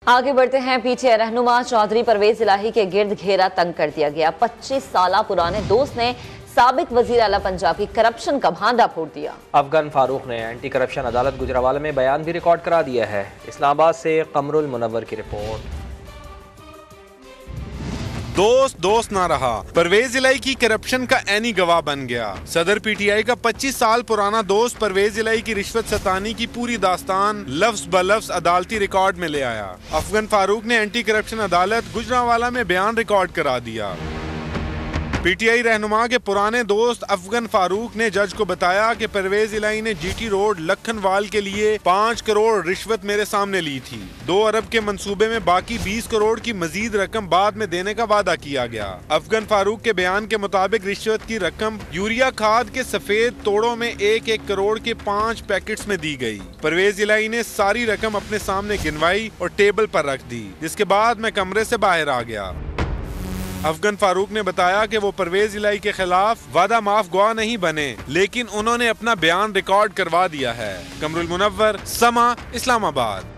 आगे बढ़ते हैं। पीछे रहनुमा चौधरी परवेज इलाही के गिर्द घेरा तंग कर दिया गया। 25 साल पुराने दोस्त ने साबिक वजीर आला पंजाब की करप्शन का भांडा फोड़ दिया। अफगान फारूक ने एंटी करप्शन अदालत गुजरावाला में बयान भी रिकॉर्ड करा दिया है। इस्लामाबाद से कमरुल मुनव्वर की रिपोर्ट। दोस्त ना रहा, परवेज इलाही की करप्शन का ऐनी गवाह बन गया। सदर पीटीआई का 25 साल पुराना दोस्त परवेज इलाही की रिश्वत सतानी की पूरी दास्तान लफ्ज ब लफ्ज अदालती रिकॉर्ड में ले आया। अफगान फारूक ने एंटी करप्शन अदालत गुजरावाला में बयान रिकॉर्ड करा दिया। पीटीआई रहनुमा के पुराने दोस्त अफगान फारूक ने जज को बताया कि परवेज इलाही ने जीटी रोड लखनवाल के लिए 5 करोड़ रिश्वत मेरे सामने ली थी। 2 अरब के मंसूबे में बाकी 20 करोड़ की मजीद रकम बाद में देने का वादा किया गया। अफगान फारूक के बयान के मुताबिक रिश्वत की रकम यूरिया खाद के सफेद तोड़ों में 1-1 करोड़ के 5 पैकेट्स में दी गई। परवेज इलाही ने सारी रकम अपने सामने गिनवाई और टेबल पर रख दी, जिसके बाद मैं कमरे से बाहर आ गया। अफगान फारूक ने बताया कि वो परवेज इलाही के खिलाफ वादा माफ गवाह नहीं बने, लेकिन उन्होंने अपना बयान रिकॉर्ड करवा दिया है। कमरुल मुनव्वर, समा, इस्लामाबाद।